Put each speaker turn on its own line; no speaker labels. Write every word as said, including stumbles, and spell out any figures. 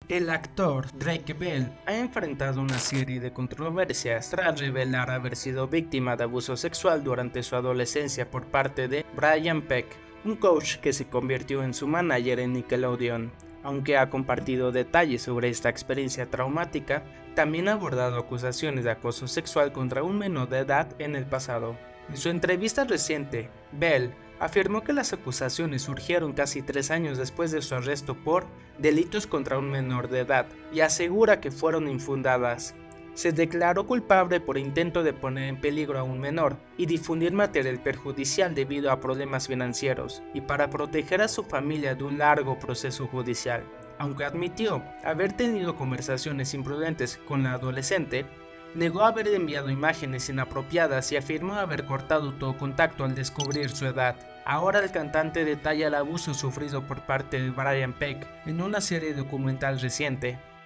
El actor Drake Bell ha enfrentado una serie de controversias tras revelar haber sido víctima de abuso sexual durante su adolescencia por parte de Brian Peck, un coach que se convirtió en su manager en Nickelodeon. Aunque ha compartido detalles sobre esta experiencia traumática, también ha abordado acusaciones de acoso sexual contra un menor de edad en el pasado. En su entrevista reciente, Bell afirmó que las acusaciones surgieron casi tres años después de su arresto por delitos contra un menor de edad y asegura que fueron infundadas. Se declaró culpable por intento de poner en peligro a un menor y difundir material perjudicial debido a problemas financieros y para proteger a su familia de un largo proceso judicial. Aunque admitió haber tenido conversaciones imprudentes con la adolescente, negó haber enviado imágenes inapropiadas y afirmó haber cortado todo contacto al descubrir su edad. Ahora el cantante detalla el abuso sufrido por parte de Brian Peck en una serie documental reciente.